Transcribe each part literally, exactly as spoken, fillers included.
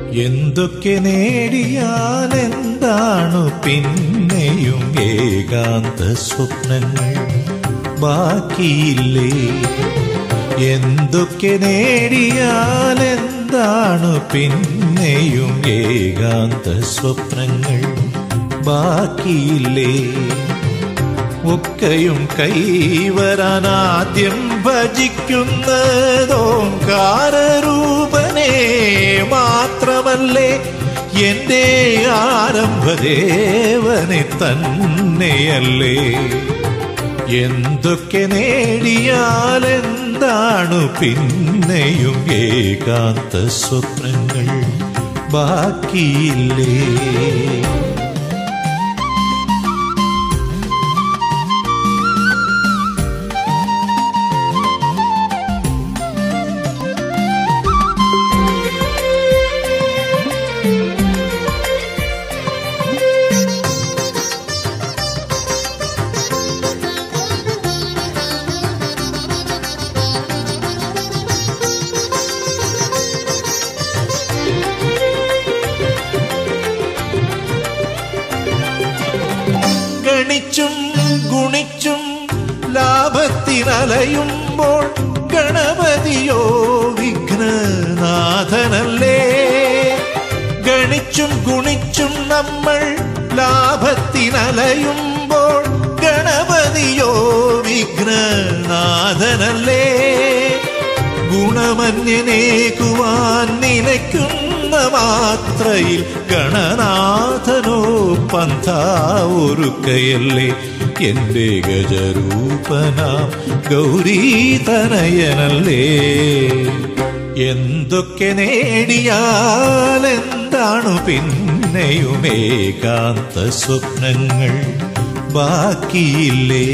എന്തൊക്കെ നേടിയാൽ എന്താണു പിന്നെയും ഏകാന്ത സ്വപ്നങ്ങൾ ബാക്കിയില്ലേ? എന്തൊക്കെ നേടിയാൽ എന്താണു പിന്നെയും ഏകാന്ത സ്വപ്നങ്ങൾ ബാക്കിയില്ലേ? ഒക്കെയും കൈവരാനാദ്യം ഭജിക്കുന്നതോങ്കാരൂപനെ മാത്രമല്ലേ? എന്റെ ആരംഭദേവനെ തന്നെയല്ലേ? എന്തൊക്കെ നേടിയാൽ എന്താണു പിന്നെയും ഏകാന്ത സ്വപ്നങ്ങൾ ബാക്കിയില്ലേ? ഗണിച്ചും ഗുണിച്ചും ലാഭത്തിനലയുമ്പോൾ ഗണപതിയോ വിഘ്നനാഥനല്ലേ? ഗണിച്ചും ഗുണിച്ചും നമ്മൾ ലാഭത്തിനലയുമ്പോൾ ഗണപതിയോ വിഘ്നനാഥനല്ലേ? ഗുണമന്യനേകുവാൻ നിലയ്ക്കുന്ന മാത്രയിൽ ഗണനാഥനോ പന്ഥാവൊരുക്കയല്ലേ? എന്റെ ഗജരൂപനാം ഗൗരീതനയനല്ലേ? എന്തൊക്കെ നേടിയാൽ എന്താണു പിന്നെയും ഏകാന്ത സ്വപ്നങ്ങൾ ബാക്കിയില്ലേ?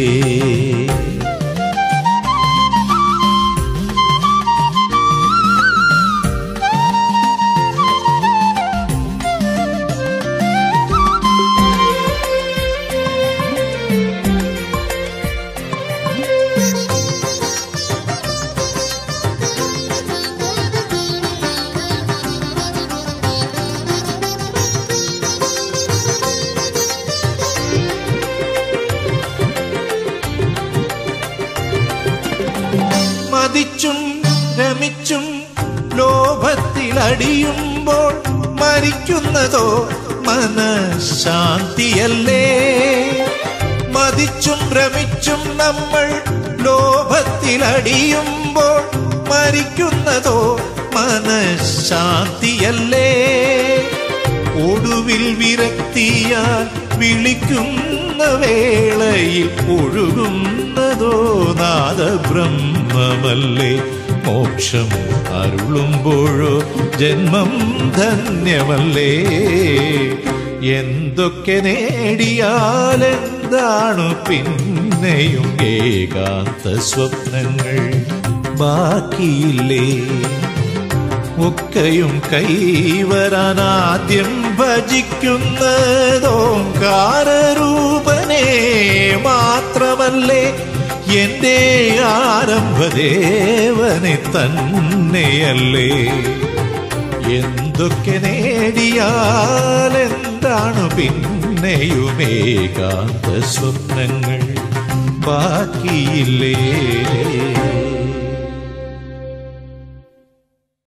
മതിച്ചും രമിച്ചും ലോഭത്തിലടിയുമ്പോൾ മരിക്കുന്നതോ മനഃശാന്തിയല്ലേ? മതിച്ചും രമിച്ചും നമ്മൾ ലോഭത്തിലടിയുമ്പോൾ മരിക്കുന്നതോ മനഃശാന്തിയല്ലേ? ഒടുവിൽ വിരക്തിയാൽ വിളിക്കുന്ന വേളയിൽ ഒഴുകുന്നതോ നാദബ്രഹ്മമല്ലേ? മോക്ഷം അരുളുമ്പോഴോ ജന്മം ധന്യമല്ലേ? എന്തൊക്കെ നേടിയാൽ എന്താണു പിന്നെയും ഏകാന്ത സ്വപ്നങ്ങൾ ബാക്കിയില്ലേ? ഒക്കെയും കൈവരാനാദ്യം ഭജിക്കുന്നതോങ്കാരൂപനെ മാത്രമല്ലേ? എന്റെ ആരംഭദേവനെ തന്നെയല്ലേ? എന്തൊക്കെ നേടിയാൽ എന്താണു പിന്നെയും ഏകാന്ത സ്വപ്നങ്ങൾ ബാക്കിയില്ലേ?